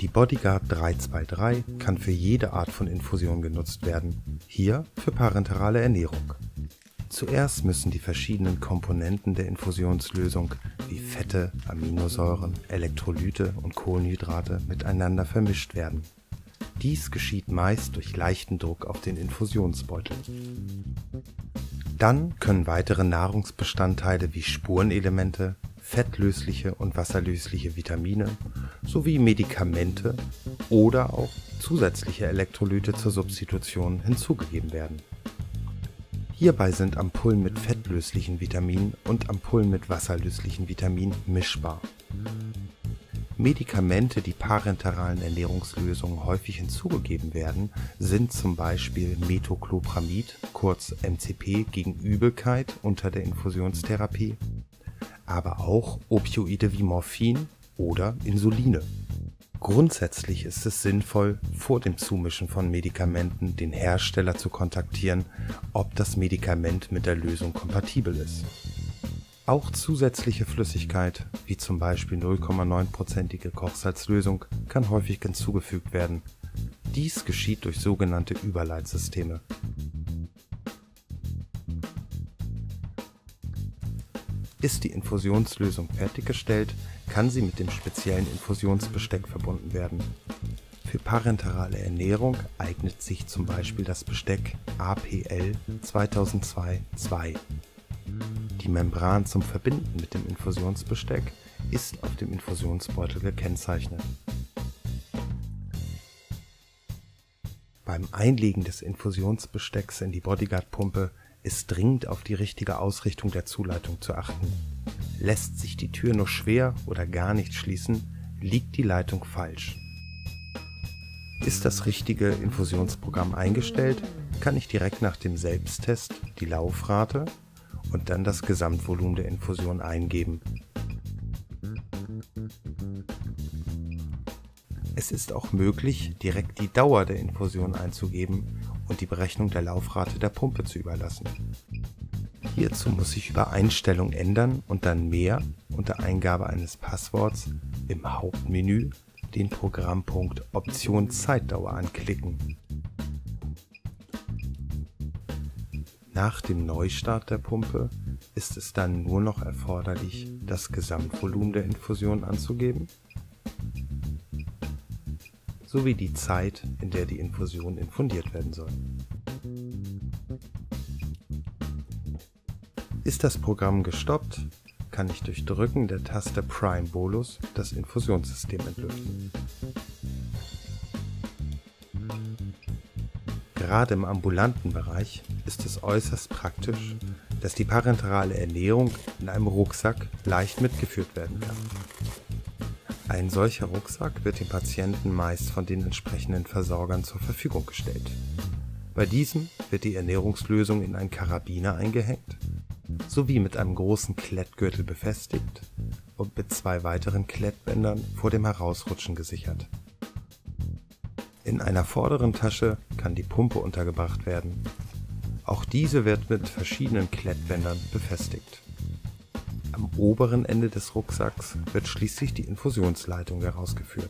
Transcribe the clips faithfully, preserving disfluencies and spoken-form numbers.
Die Bodyguard drei zwei drei kann für jede Art von Infusion genutzt werden, hier für parenterale Ernährung. Zuerst müssen die verschiedenen Komponenten der Infusionslösung wie Fette, Aminosäuren, Elektrolyte und Kohlenhydrate miteinander vermischt werden. Dies geschieht meist durch leichten Druck auf den Infusionsbeutel. Dann können weitere Nahrungsbestandteile wie Spurenelemente, fettlösliche und wasserlösliche Vitamine sowie Medikamente oder auch zusätzliche Elektrolyte zur Substitution hinzugegeben werden. Hierbei sind Ampullen mit fettlöslichen Vitaminen und Ampullen mit wasserlöslichen Vitaminen mischbar. Medikamente, die parenteralen Ernährungslösungen häufig hinzugegeben werden, sind zum Beispiel Metoclopramid, kurz M C P, gegen Übelkeit unter der Infusionstherapie, aber auch Opioide wie Morphin oder Insuline. Grundsätzlich ist es sinnvoll, vor dem Zumischen von Medikamenten den Hersteller zu kontaktieren, ob das Medikament mit der Lösung kompatibel ist. Auch zusätzliche Flüssigkeit, wie zum Beispiel null Komma neun prozentige Kochsalzlösung, kann häufig hinzugefügt werden. Dies geschieht durch sogenannte Überleitsysteme. Ist die Infusionslösung fertiggestellt, kann sie mit dem speziellen Infusionsbesteck verbunden werden. Für parenterale Ernährung eignet sich zum Beispiel das Besteck A P L zweitausendzwei zwei. Die Membran zum Verbinden mit dem Infusionsbesteck ist auf dem Infusionsbeutel gekennzeichnet. Beim Einlegen des Infusionsbestecks in die Bodyguard-Pumpe ist dringend auf die richtige Ausrichtung der Zuleitung zu achten. Lässt sich die Tür nur schwer oder gar nicht schließen, liegt die Leitung falsch. Ist das richtige Infusionsprogramm eingestellt, kann ich direkt nach dem Selbsttest die Laufrate und dann das Gesamtvolumen der Infusion eingeben. Es ist auch möglich, direkt die Dauer der Infusion einzugeben und die Berechnung der Laufrate der Pumpe zu überlassen. Hierzu muss ich über Einstellung ändern und dann Mehr unter Eingabe eines Passworts im Hauptmenü den Programmpunkt Option Zeitdauer anklicken. Nach dem Neustart der Pumpe ist es dann nur noch erforderlich, das Gesamtvolumen der Infusion anzugeben, sowie die Zeit, in der die Infusion infundiert werden soll. Ist das Programm gestoppt, kann ich durch Drücken der Taste Prime Bolus das Infusionssystem entlüften. Gerade im ambulanten Bereich ist es äußerst praktisch, dass die parenterale Ernährung in einem Rucksack leicht mitgeführt werden kann. Ein solcher Rucksack wird dem Patienten meist von den entsprechenden Versorgern zur Verfügung gestellt. Bei diesem wird die Ernährungslösung in einen Karabiner eingehängt, sowie mit einem großen Klettgürtel befestigt und mit zwei weiteren Klettbändern vor dem Herausrutschen gesichert. In einer vorderen Tasche kann die Pumpe untergebracht werden. Auch diese wird mit verschiedenen Klettbändern befestigt. Am oberen Ende des Rucksacks wird schließlich die Infusionsleitung herausgeführt.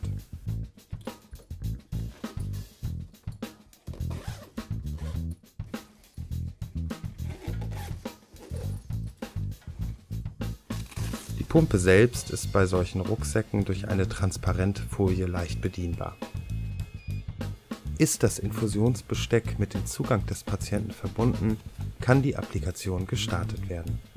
Die Pumpe selbst ist bei solchen Rucksäcken durch eine transparente Folie leicht bedienbar. Ist das Infusionsbesteck mit dem Zugang des Patienten verbunden, kann die Applikation gestartet werden.